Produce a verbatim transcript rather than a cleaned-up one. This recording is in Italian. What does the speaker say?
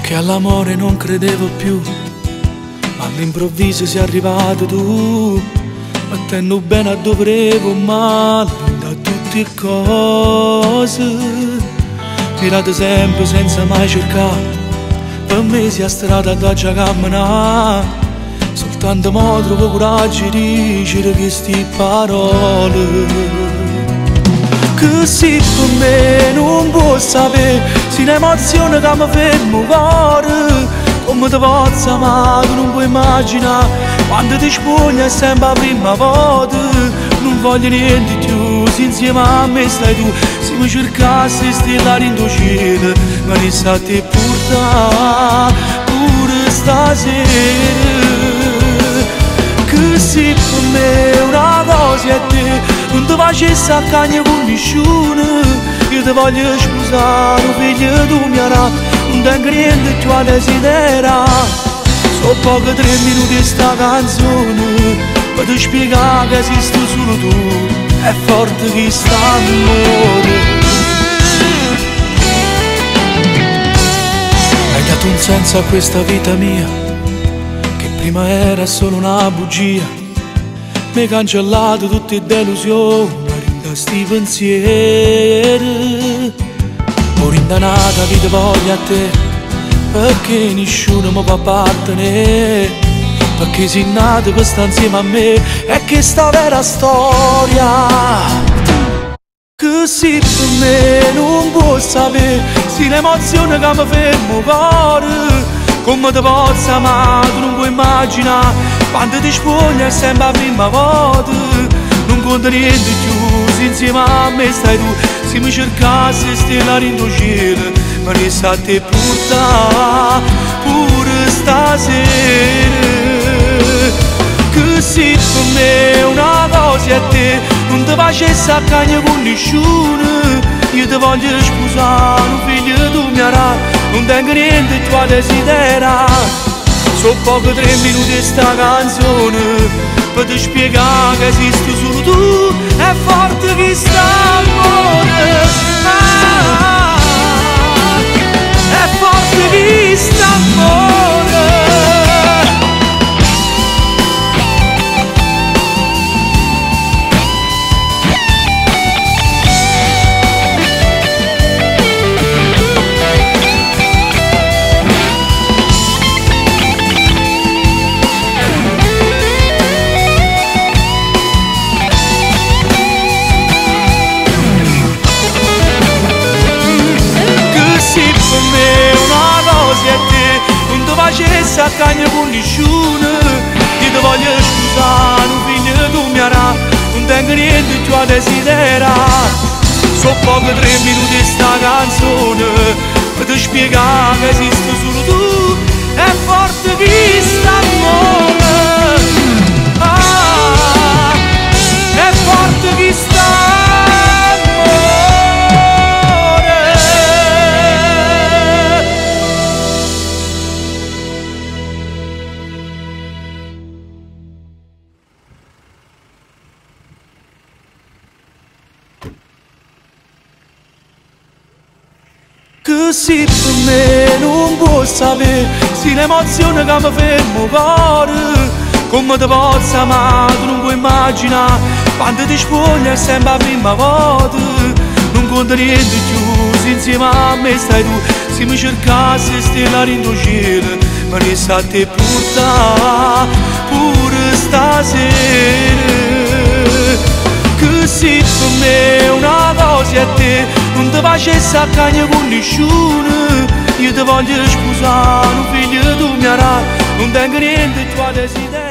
che all'amore non credevo più, ma all'improvviso sei arrivato tu, mettendo bene a dovevo male da tutte cose, mirate sempre senza mai cercare, per me sia strada da già camminare, soltanto mo trovo coraggio di dire queste parole. Che se per me non può sapere, se un'emozione che mi fermo cuore, come ti posso amare, non puoi immaginare, quando ti spoglia è sempre la prima volta, non voglio niente più, se insieme a me stai tu, se mi cercassi stellare in tuo cielo, ma ne sa te portare pure stasera. Che se per me una cosa è te, non ti facessi a cagna con nessuno, io ti voglio sposare, figlio tu mi arà, non tengo niente più a desiderare. So poco tre minuti sta canzone, per ti spiegare che esisto solo tu, è forte che sta amore. Hai dato un senso a questa vita mia, che prima era solo una bugia. Mi hai cancellato tutte le delusioni, rinda sti pensieri. Ho rindanata vita voglia a te, perché nessuno mi può appartenere, perché sei nato per stare insieme a me, e che sta vera storia. Che se per me non può sapere, se l'emozione che mi fermo cuore, come ti posso amare, tu non puoi immaginare, quando ti spoglia è sempre la prima volta, non conta niente più, se insieme a me stai tu, se mi cercassi stellare in tuo cielo, ma ne sa te portare pure stasera. Che se per me una cosa è te, non ti facessi a cagna con nessuno, io ti voglio sposare, un figlio tu mi arà, non tengo niente più a desiderare. So poco tre minuti sta canzone, per ti spiegare che esisto solo tu, è forte che sta amore. Ah, è forte che sta amore. Facessi a cagna con nessuno, io ti voglio scusare, un figlio tu mi arà, non tengo niente più a desiderare. So poco tre minuti sta canzone, per ti spiegare che esisto solo tu, è forte che sta amore. Ah, è forte che sta amore. Che se per me non può sapere, se l'emozione che mi fermo cuore, come ti posso amare, tu non puoi immaginare, quando ti spoglia è sempre la prima volta, non conta niente più, se insieme a me stai tu, se mi cercassi stellare in tuo cielo, ma ne sa te portare pure stasera. Che se per me una cosa è te, non ti facessi a cagna con nessuno, io ti voglio sposare, un figlio tu mi arà, non tengo niente più a desiderare.